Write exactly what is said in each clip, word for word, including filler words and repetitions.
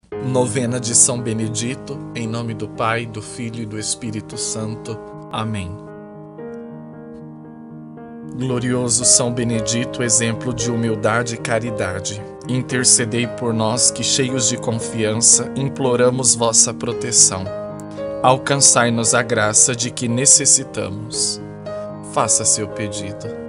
Novena de São Benedito, em nome do Pai, do Filho e do Espírito Santo. Amém. Glorioso São Benedito, exemplo de humildade e caridade, intercedei por nós que, cheios de confiança, imploramos vossa proteção. Alcançai-nos a graça de que necessitamos. Faça seu pedido.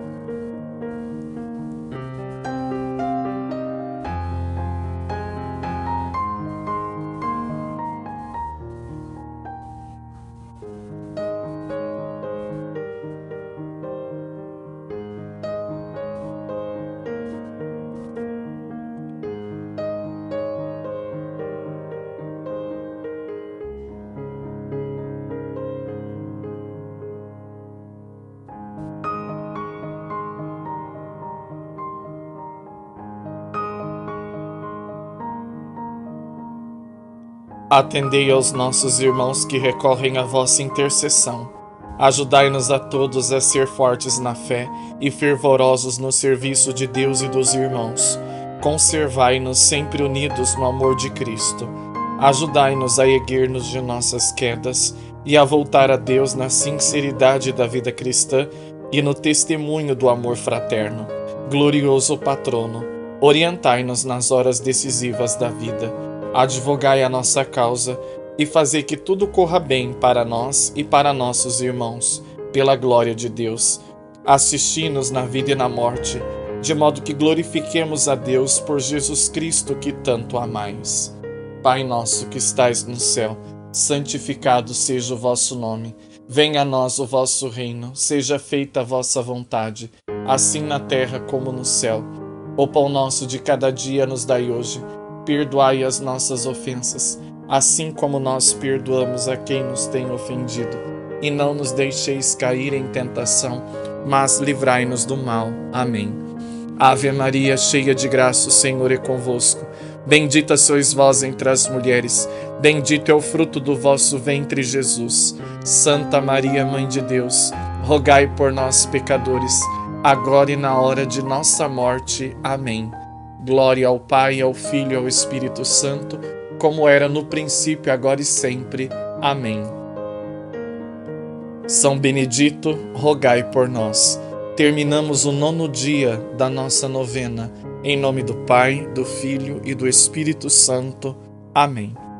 Atendei aos nossos irmãos que recorrem à vossa intercessão. Ajudai-nos a todos a ser fortes na fé e fervorosos no serviço de Deus e dos irmãos. Conservai-nos sempre unidos no amor de Cristo. Ajudai-nos a erguer-nos de nossas quedas e a voltar a Deus na sinceridade da vida cristã e no testemunho do amor fraterno. Glorioso patrono, orientai-nos nas horas decisivas da vida. Advogai a nossa causa e fazei que tudo corra bem para nós e para nossos irmãos, pela glória de Deus. Assisti-nos na vida e na morte, de modo que glorifiquemos a Deus por Jesus Cristo, que tanto amais. Pai nosso que estais no céu, santificado seja o vosso nome. Venha a nós o vosso reino, seja feita a vossa vontade, assim na terra como no céu. O pão nosso de cada dia nos dai hoje. Perdoai as nossas ofensas, assim como nós perdoamos a quem nos tem ofendido. E não nos deixeis cair em tentação, mas livrai-nos do mal. Amém. Ave Maria, cheia de graça, o Senhor é convosco. Bendita sois vós entre as mulheres, bendito é o fruto do vosso ventre, Jesus. Santa Maria, Mãe de Deus, rogai por nós, pecadores, agora e na hora de nossa morte. Amém. Glória ao Pai, ao Filho e ao Espírito Santo, como era no princípio, agora e sempre. Amém. São Benedito, rogai por nós. Terminamos o nono dia da nossa novena. Em nome do Pai, do Filho e do Espírito Santo. Amém.